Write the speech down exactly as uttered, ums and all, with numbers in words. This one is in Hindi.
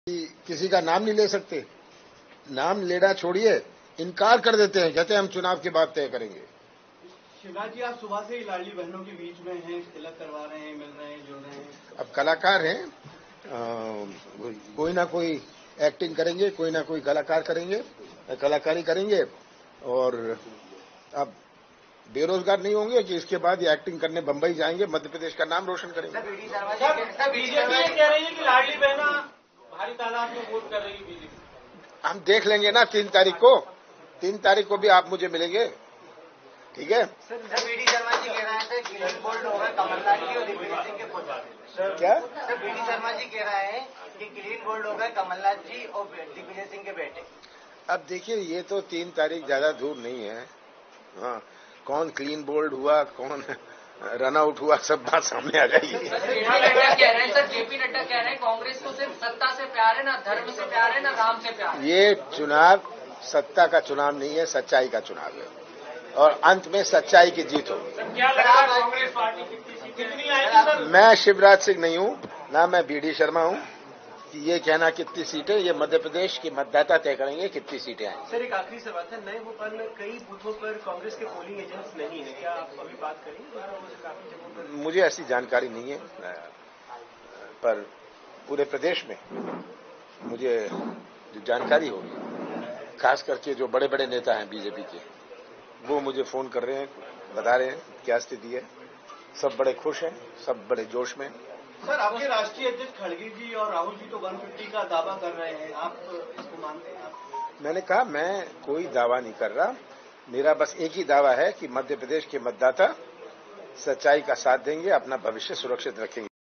किसी का नाम नहीं ले सकते, नाम लेना छोड़िए, इनकार कर देते हैं, कहते हैं हम चुनाव के बाद तय करेंगे। शिवराज जी, आप सुबह से ही लाडली बहनों के बीच में हैं, तिलक करवा रहे हैं, मिल रहे हैं, जुड़ रहे हैं। अब कलाकार हैं, कोई ना कोई एक्टिंग करेंगे, कोई ना कोई कलाकार करेंगे, कलाकारी करेंगे, और अब बेरोजगार नहीं होंगे कि इसके बाद ये एक्टिंग करने बंबई जाएंगे, मध्य प्रदेश का नाम रोशन करेंगे। बीजेपी ये कह रही है कि लाडली बहना भारी तादाद में वोट कर रही है बीजेपी। हम देख लेंगे ना तीन तारीख को, तीन तारीख को भी आप मुझे मिलेंगे, ठीक है। सर, बीडी शर्मा जी कह रहे थे क्लीन बोल्ड होगा कमलनाथ जी और दिग्विजय सिंह के पुत्र। क्या सर, बीडी शर्मा जी कह रहे हैं कि क्लीन बोल्ड होगा कमलनाथ जी और दिग्विजय सिंह के बेटे। अब देखिए, ये तो तीन तारीख ज्यादा दूर नहीं है। हाँ, कौन क्लीन बोल्ड हुआ, कौन रन आउट हुआ, सब बात सामने आ जाएगी। जेपी नड्डा कह रहे हैं सर जेपी नड्डा कह रहे हैं कांग्रेस को सिर्फ सत्ता से प्यार है, ना धर्म से प्यार है, ना राम से प्यार है। ये चुनाव सत्ता का चुनाव नहीं है, सच्चाई का चुनाव है, और अंत में सच्चाई की जीत होगी। क्या लगता है कांग्रेस पार्टी कितनी आएगी सर? मैं शिवराज सिंह नहीं हूँ, ना मैं बीडी शर्मा हूँ कि ये कहना कितनी सीटें, ये मध्य प्रदेश के मतदाता तय करेंगे कितनी सीटें आएंगी। सर, एक आखिरी सवाल है, नए भोपाल में कई बूथों पर कांग्रेस के पोलिंग एजेंट्स नहीं है, क्या आप अभी बात करेंगे? मुझे ऐसी जानकारी नहीं है, पर पूरे प्रदेश में मुझे जो जानकारी होगी, खास करके जो बड़े बड़े नेता हैं बीजेपी के, वो मुझे फोन कर रहे हैं, बता रहे हैं क्या स्थिति है। सब बड़े खुश हैं, सब बड़े जोश में। सर, आपके राष्ट्रीय अध्यक्ष खड़गे जी और राहुल जी तो एक सौ पचास का दावा कर रहे हैं, आप इसको मानते हैं? आप मैंने कहा मैं कोई दावा नहीं कर रहा, मेरा बस एक ही दावा है कि मध्य प्रदेश के मतदाता सच्चाई का साथ देंगे, अपना भविष्य सुरक्षित रखेंगे।